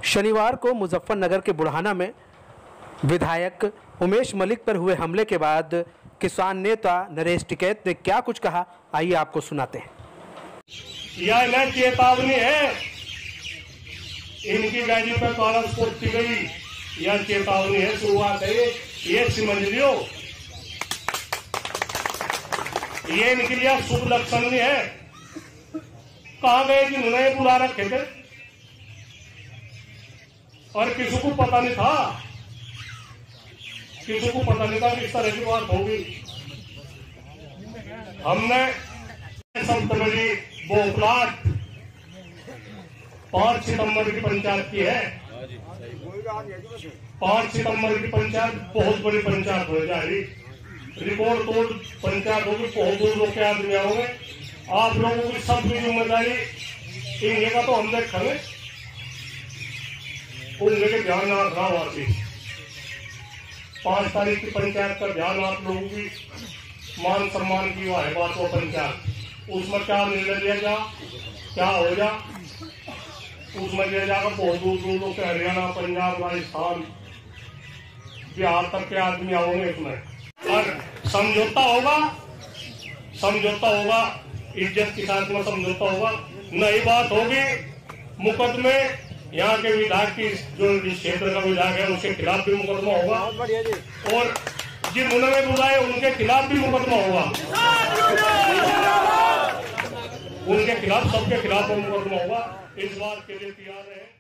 शनिवार को मुजफ्फरनगर के बुढ़ाना में विधायक उमेश मलिक पर हुए हमले के बाद किसान नेता नरेश टिकैत ने क्या कुछ कहा, आइए आपको सुनाते हैं। यह न चेतावनी है, इनकी गाड़ी पर कागज पोती गई, यह चेतावनी है, शुरुआत है, ये समझ लियो। ये इनके लिए शुभ लक्षण नहीं है। कहा गए कि उन्हें बुला रखे थे और किसी को पता नहीं था, किसी को पता नहीं था कि इस तरह की बात होगी। हमने सबसे बड़ी बोखलाट 5 सितंबर की पंचायत की है। 5 सितंबर की पंचायत बहुत बड़ी पंचायत हो जाएगी, रिकॉर्ड तोड़ पंचायत होगी, बहुत दूर लोग के आदमी आओगे। आप लोगों की सबकी जिम्मेदारी इनके का तो हम देखेंगे, उनके के ध्यान रखना वासी। 5 तारीख की पंचायत का ध्यान आप लोगों की मान सम्मान की है बात वो पंचायत, उसमें क्या निर्णय लिया जा, क्या हो जा, उसमें लिया जाकर बहुत दूर दूर लोग हरियाणा, पंजाब, राजस्थान, बिहार तक के आदमी आओगे इसमें। और समझौता होगा, समझौता होगा, इज्जत के साथ में समझौता होगा। नई बात होगी, मुकदमे यहाँ के विधायक की जो क्षेत्र का विधायक है उसके खिलाफ भी मुकदमा होगा और जिन्होंने बुलाए उनके खिलाफ भी मुकदमा होगा, उनके खिलाफ, सबके खिलाफ मुकदमा होगा। इस बात के लिए तैयार है।